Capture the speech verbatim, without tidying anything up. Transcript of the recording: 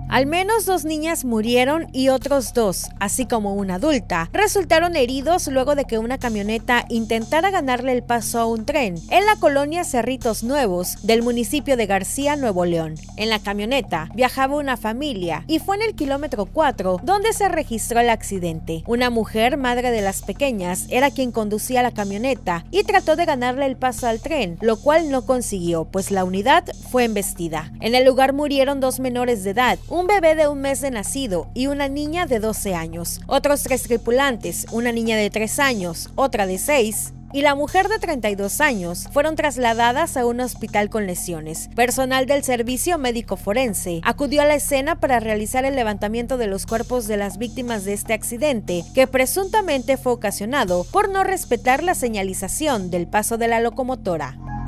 Al menos dos niñas murieron y otros dos, así como una adulta, resultaron heridos luego de que una camioneta intentara ganarle el paso a un tren en la colonia Cerritos Nuevos del municipio de García, Nuevo León. En la camioneta viajaba una familia y fue en el kilómetro cuatro donde se registró el accidente. Una mujer, madre de las pequeñas, era quien conducía la camioneta y trató de ganarle el paso al tren, lo cual no consiguió, pues la unidad fue embestida. En el lugar murieron dos menores de edad, un bebé de un mes de nacido y una niña de doce años. Otros tres tripulantes, una niña de tres años, otra de seis y la mujer de treinta y dos años, fueron trasladadas a un hospital con lesiones. Personal del servicio médico forense acudió a la escena para realizar el levantamiento de los cuerpos de las víctimas de este accidente, que presuntamente fue ocasionado por no respetar la señalización del paso de la locomotora.